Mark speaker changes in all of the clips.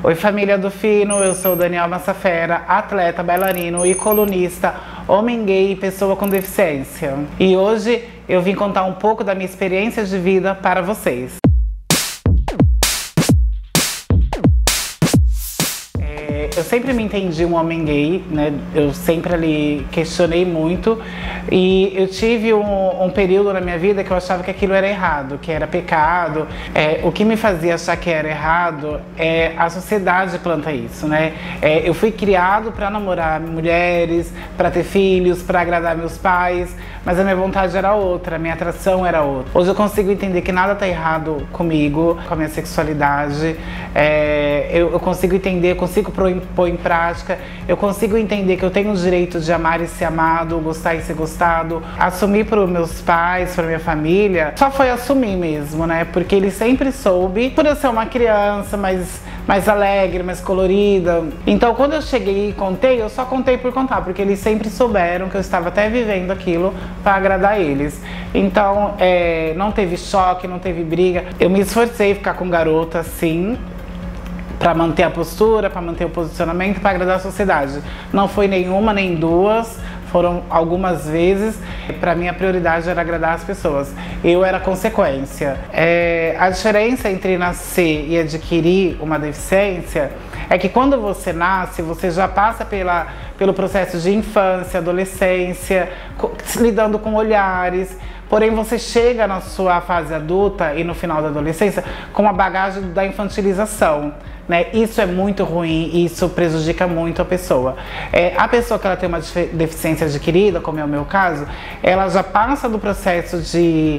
Speaker 1: Oi, família do Fino, eu sou o Daniel Massafera, atleta, bailarino e colunista, homem gay e pessoa com deficiência. E hoje eu vim contar um pouco da minha experiência de vida para vocês. Eu sempre me entendi um homem gay, né? Eu sempre ali questionei muito e eu tive um período na minha vida que eu achava que aquilo era errado, que era pecado. O que me fazia achar que era errado é a sociedade planta isso, né? Eu fui criado para namorar mulheres, para ter filhos, para agradar meus pais, mas a minha vontade era outra, a minha atração era outra. Hoje eu consigo entender que nada está errado comigo, com a minha sexualidade. Eu consigo entender, eu consigo pôr em prática, eu consigo entender que eu tenho o direito de amar e ser amado, gostar e ser gostado. Assumir para os meus pais, para minha família, só foi assumir mesmo, né? Porque ele sempre soube, por eu ser uma criança mais alegre, mais colorida. Então quando eu cheguei e contei, eu só contei por contar, porque eles sempre souberam que eu estava até vivendo aquilo para agradar eles. Então não teve choque, não teve briga. Eu me esforcei em ficar com garota, sim, para manter a postura, para manter o posicionamento, para agradar a sociedade. Não foi nenhuma nem duas, foram algumas vezes. Para mim a prioridade era agradar as pessoas. Eu era consequência. A diferença entre nascer e adquirir uma deficiência é que quando você nasce, você já passa pelo processo de infância, adolescência, lidando com olhares. Porém, você chega na sua fase adulta e no final da adolescência com a bagagem da infantilização, né? Isso é muito ruim e isso prejudica muito a pessoa. A pessoa que ela tem uma deficiência adquirida, como é o meu caso, ela já passa do processo de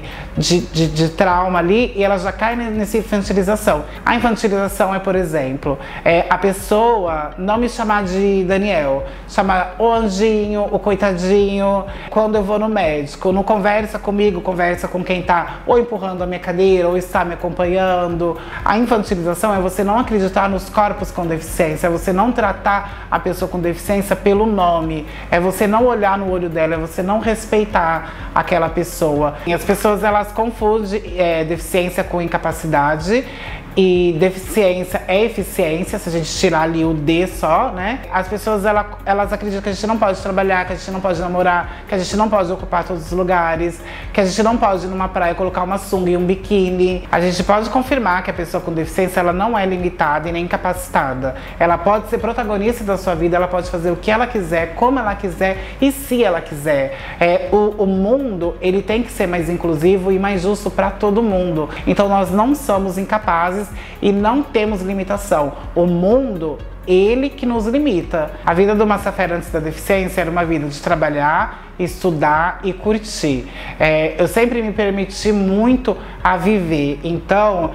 Speaker 1: trauma ali e ela já cai nessa infantilização. A infantilização é, por exemplo, a pessoa não me chamar de Daniel, chamar o anjinho, o coitadinho. Quando eu vou no médico, não conversa comigo, conversa com quem está ou empurrando a minha cadeira ou está me acompanhando. A infantilização é você não acreditar nos corpos com deficiência, é você não tratar a pessoa com deficiência pelo nome, é você não olhar no olho dela, é você não respeitar aquela pessoa. E as pessoas elas confundem deficiência com incapacidade. E deficiência é eficiência, se a gente tirar ali o D só, né? As pessoas elas acreditam que a gente não pode trabalhar, que a gente não pode namorar, que a gente não pode ocupar todos os lugares, que a gente não pode ir numa praia colocar uma sunga e um biquíni. A gente pode confirmar que a pessoa com deficiência ela não é limitada e nem incapacitada. Ela pode ser protagonista da sua vida, ela pode fazer o que ela quiser, como ela quiser e se ela quiser. O mundo ele tem que ser mais inclusivo e mais justo para todo mundo. Então nós não somos incapazes e não temos limitação. O mundo, ele que nos limita. A vida do Massafera antes da deficiência era uma vida de trabalhar, estudar e curtir. Eu sempre me permiti muito a viver. Então,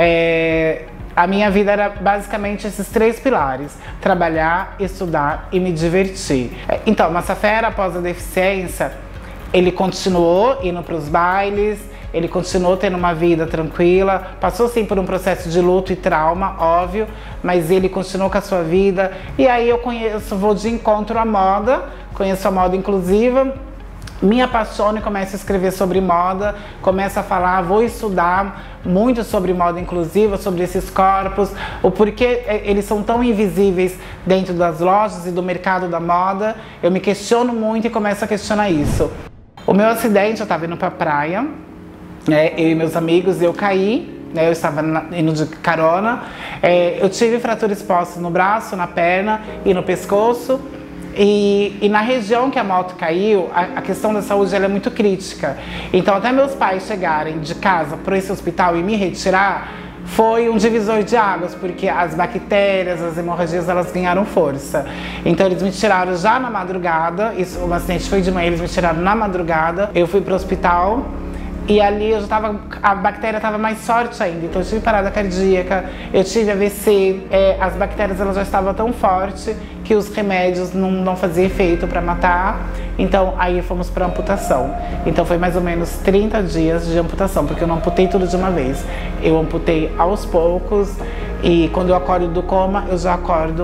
Speaker 1: a minha vida era basicamente esses três pilares: trabalhar, estudar e me divertir. Então, Massafera após a deficiência, ele continuou indo para os bailes, ele continuou tendo uma vida tranquila, passou sim por um processo de luto e trauma, óbvio, mas ele continuou com a sua vida. E aí eu vou de encontro à moda, conheço a moda inclusiva, me apaixono e começo a escrever sobre moda, começo a falar, vou estudar muito sobre moda inclusiva, sobre esses corpos, o porquê eles são tão invisíveis dentro das lojas e do mercado da moda. Eu me questiono muito e começo a questionar isso. O meu acidente, eu estava indo pra praia, eu e meus amigos, eu caí, eu estava indo de carona, eu tive fratura exposta no braço, na perna e no pescoço. E na região que a moto caiu, a questão da saúde ela é muito crítica. Então até meus pais chegarem de casa para esse hospital e me retirar, foi um divisor de águas, porque as bactérias, as hemorragias, elas ganharam força. Então eles me tiraram já na madrugada, o acidente foi de manhã, eles me tiraram na madrugada, eu fui para o hospital. E ali a bactéria estava mais forte ainda, então eu tive parada cardíaca, eu tive AVC, as bactérias elas já estavam tão fortes que os remédios não faziam efeito para matar, então aí fomos para amputação. Então foi mais ou menos 30 dias de amputação, porque eu não amputei tudo de uma vez, eu amputei aos poucos e quando eu acordo do coma, eu já acordo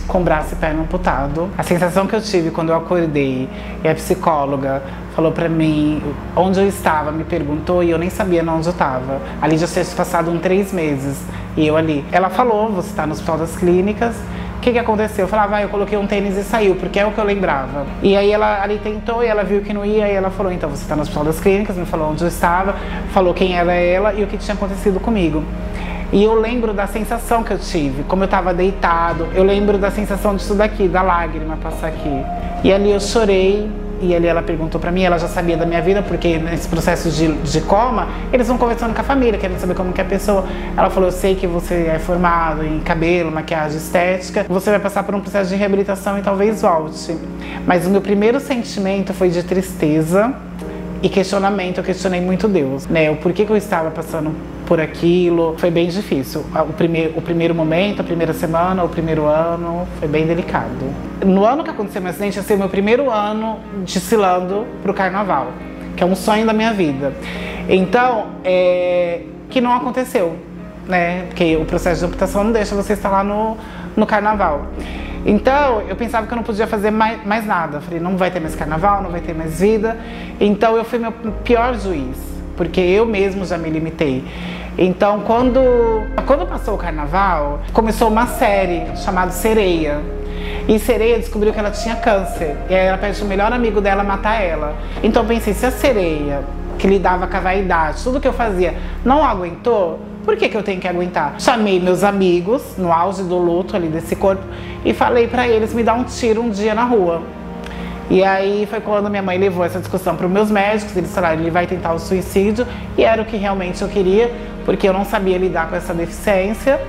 Speaker 1: com o braço e perna amputado. A sensação que eu tive quando eu acordei e a psicóloga falou pra mim onde eu estava, me perguntou e eu nem sabia onde eu estava. Ali já tinha passado 3 meses e eu ali. Ela falou, você tá no Hospital das Clínicas. O que aconteceu? Eu falava, eu coloquei um tênis e saiu, porque é o que eu lembrava. E aí ela ali tentou e ela viu que não ia e ela falou, então você tá no Hospital das Clínicas, me falou onde eu estava, falou quem era ela e o que tinha acontecido comigo. E eu lembro da sensação que eu tive, como eu tava deitado, eu lembro da sensação disso daqui, da lágrima passar aqui. E ali eu chorei. E ali ela perguntou pra mim, ela já sabia da minha vida, porque nesse processo de coma, eles vão conversando com a família, querendo saber como que é a pessoa. Ela falou, eu sei que você é formado em cabelo, maquiagem, estética, você vai passar por um processo de reabilitação e talvez volte. Mas o meu primeiro sentimento foi de tristeza e questionamento. Eu questionei muito Deus, né? O porquê que eu estava passando por aquilo. Foi bem difícil. O primeiro momento, a primeira semana, o primeiro ano, foi bem delicado. No ano que aconteceu meu acidente, ia ser o meu primeiro ano desfilando pro carnaval, que é um sonho da minha vida. Então, que não aconteceu, né? Porque o processo de amputação não deixa você estar lá no carnaval. Então, eu pensava que eu não podia fazer mais nada. Eu falei, não vai ter mais carnaval, não vai ter mais vida. Então, eu fui meu pior juiz, porque eu mesmo já me limitei. Então, quando passou o carnaval, começou uma série chamada Sereia. E Sereia descobriu que ela tinha câncer. E aí ela pede o melhor amigo dela matar ela. Então, eu pensei, se a Sereia, que lidava com a vaidade, tudo que eu fazia, não aguentou, por que eu tenho que aguentar? Chamei meus amigos, no auge do luto ali desse corpo, e falei pra eles me dar um tiro um dia na rua. E aí foi quando minha mãe levou essa discussão para os meus médicos, eles falaram, ele vai tentar o suicídio, e era o que realmente eu queria, porque eu não sabia lidar com essa deficiência.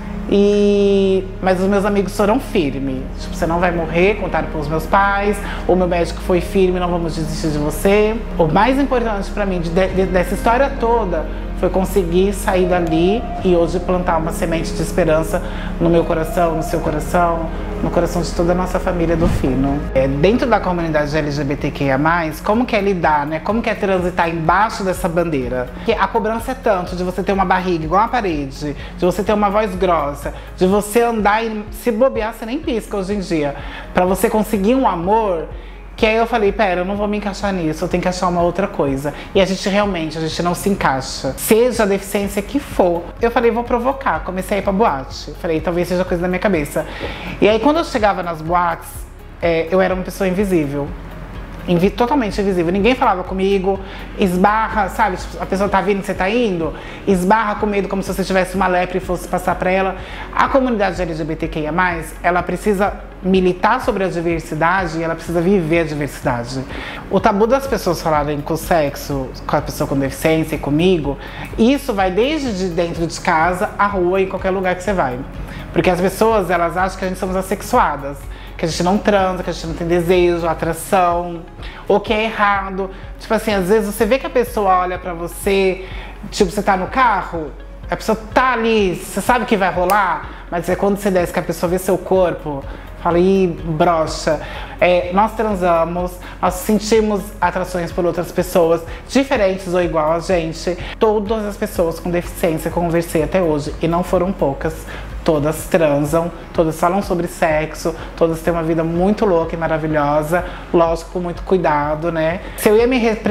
Speaker 1: Mas os meus amigos foram firmes, tipo, você não vai morrer, contaram para os meus pais, o meu médico foi firme, não vamos desistir de você. O mais importante para mim dessa história toda foi conseguir sair dali e hoje plantar uma semente de esperança no meu coração, no seu coração, no coração de toda a nossa família do Fino. Dentro da comunidade LGBTQIA+, como que é lidar, né? Como que é transitar embaixo dessa bandeira? Porque a cobrança é tanto de você ter uma barriga igual a parede, de você ter uma voz grossa, de você andar e se bobear, você nem pisca hoje em dia, pra você conseguir um amor. Que aí eu falei, pera, eu não vou me encaixar nisso, eu tenho que achar uma outra coisa. E a gente não se encaixa. Seja a deficiência que for. Eu falei, vou provocar, comecei a ir pra boate. Falei, talvez seja coisa da minha cabeça. E aí quando eu chegava nas boates, eu era uma pessoa invisível. Totalmente invisível, ninguém falava comigo, esbarra, sabe, a pessoa tá vindo, você tá indo, esbarra com medo como se você tivesse uma lepra e fosse passar pra ela. A comunidade LGBTQIA+, ela precisa militar sobre a diversidade e ela precisa viver a diversidade. O tabu das pessoas falarem com o sexo, com a pessoa com deficiência e comigo, isso vai desde de dentro de casa, à rua e em qualquer lugar que você vai. Porque as pessoas, elas acham que a gente somos assexuadas, que a gente não transa, que a gente não tem desejo, atração, ou que é errado. Tipo assim, às vezes você vê que a pessoa olha pra você, tipo, você tá no carro, a pessoa tá ali, você sabe que vai rolar, mas é quando você desce que a pessoa vê seu corpo, fala, ih, broxa. Nós transamos, nós sentimos atrações por outras pessoas, diferentes ou igual a gente. Todas as pessoas com deficiência que eu conversei até hoje, e não foram poucas, todas transam, todas falam sobre sexo, todas têm uma vida muito louca e maravilhosa, lógico, com muito cuidado, né? Se eu ia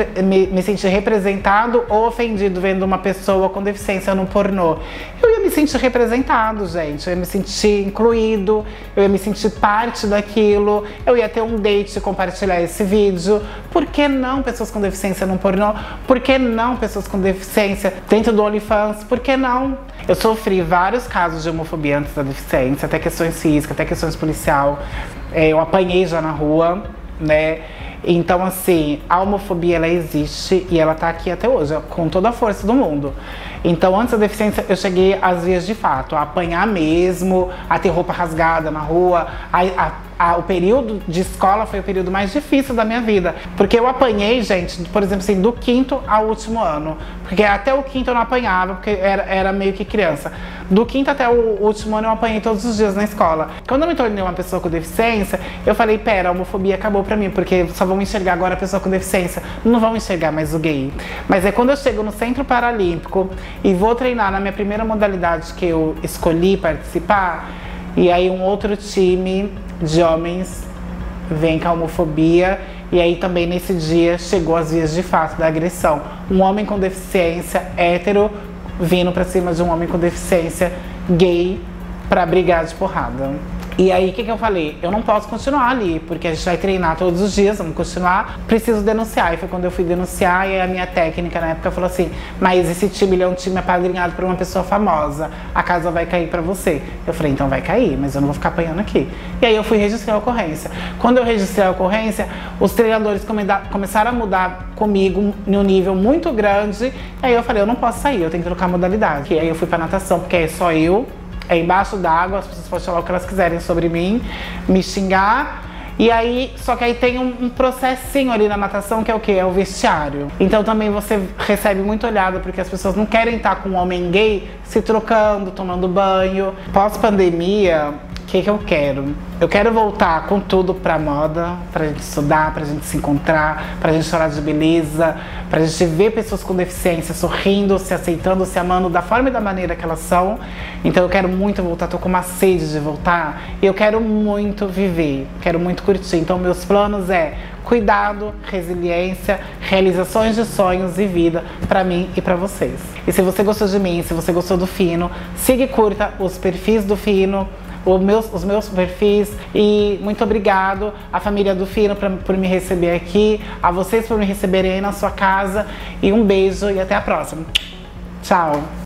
Speaker 1: me sentir representado ou ofendido vendo uma pessoa com deficiência no pornô, eu ia me sentir representado, gente, eu ia me sentir incluído, eu ia me sentir parte daquilo, eu ia ter um date e compartilhar esse vídeo. Por que não pessoas com deficiência no pornô? Por que não pessoas com deficiência dentro do OnlyFans? Por que não? Eu sofri vários casos de homofobia antes da deficiência, até questões físicas, até questões policial. Eu apanhei já na rua, né? Então, assim, a homofobia, ela existe e ela tá aqui até hoje, com toda a força do mundo. Então, antes da deficiência, eu cheguei às vias de fato, a apanhar mesmo, a ter roupa rasgada na rua. O período de escola foi o período mais difícil da minha vida. Porque eu apanhei, gente, por exemplo, assim, do 5º ao último ano. Porque até o 5º eu não apanhava, porque era meio que criança. Do 5º até o último ano eu apanhei todos os dias na escola. Quando eu me tornei uma pessoa com deficiência, eu falei, pera, a homofobia acabou pra mim, porque só vão enxergar agora a pessoa com deficiência, não vão enxergar mais o gay. Mas é quando eu chego no Centro Paralímpico e vou treinar na minha primeira modalidade que eu escolhi participar, E aí um outro time de homens vem com a homofobia. E aí também nesse dia chegou às vias de fato da agressão. Um homem com deficiência hétero vindo pra cima de um homem com deficiência gay pra brigar de porrada. E aí, o que eu falei? Eu não posso continuar ali, porque a gente vai treinar todos os dias, vamos continuar, preciso denunciar. E foi quando eu fui denunciar, e a minha técnica na época falou assim: mas esse time, ele é um time apadrinhado por uma pessoa famosa, a casa vai cair pra você. Eu falei: então vai cair, mas eu não vou ficar apanhando aqui. E aí eu fui registrar a ocorrência. Quando eu registrei a ocorrência, os treinadores começaram a mudar comigo em um nível muito grande. E aí eu falei: eu não posso sair, eu tenho que trocar modalidade. E aí eu fui pra natação, porque é só eu. É embaixo d'água, as pessoas podem falar o que elas quiserem sobre mim, me xingar. E aí, só que aí tem um processinho ali na natação que é o quê? É o vestiário. Então também você recebe muito olhada, porque as pessoas não querem estar com um homem gay se trocando, tomando banho. Pós-pandemia, o que eu quero? Eu quero voltar com tudo pra moda, pra gente estudar, pra gente se encontrar, pra gente chorar de beleza, pra gente ver pessoas com deficiência sorrindo, se aceitando, se amando da forma e da maneira que elas são. Então eu quero muito voltar, tô com uma sede de voltar e eu quero muito viver, quero muito curtir. Então meus planos é cuidado, resiliência, realizações de sonhos e vida pra mim e pra vocês. E se você gostou de mim, se você gostou do Fino, siga e curta os perfis do Fino, os meus perfis, e muito obrigado à família do Fino por me receber aqui, a vocês por me receberem aí na sua casa, e um beijo e até a próxima. Tchau!